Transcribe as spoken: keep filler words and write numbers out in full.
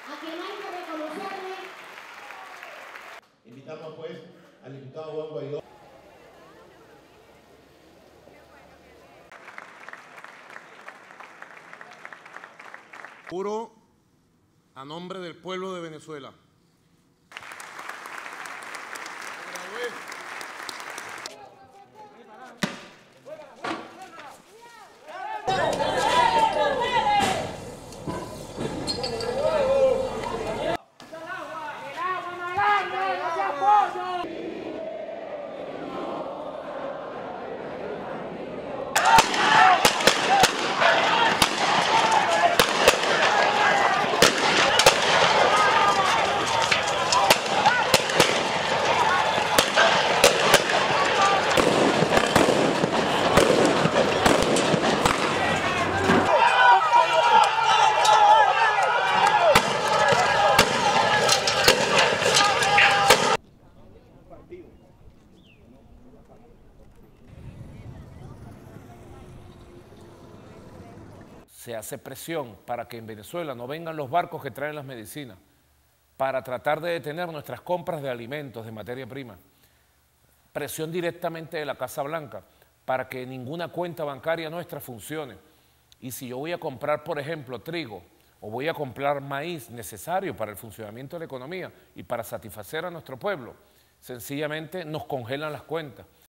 a quien hay que reconocerle. Invitamos pues al diputado Juan Guaidó. Juro a nombre del pueblo de Venezuela. Se hace presión para que en Venezuela no vengan los barcos que traen las medicinas, para tratar de detener nuestras compras de alimentos, de materia prima. Presión directamente de la Casa Blanca para que ninguna cuenta bancaria nuestra funcione. Y si yo voy a comprar, por ejemplo, trigo o voy a comprar maíz necesario para el funcionamiento de la economía y para satisfacer a nuestro pueblo, sencillamente nos congelan las cuentas.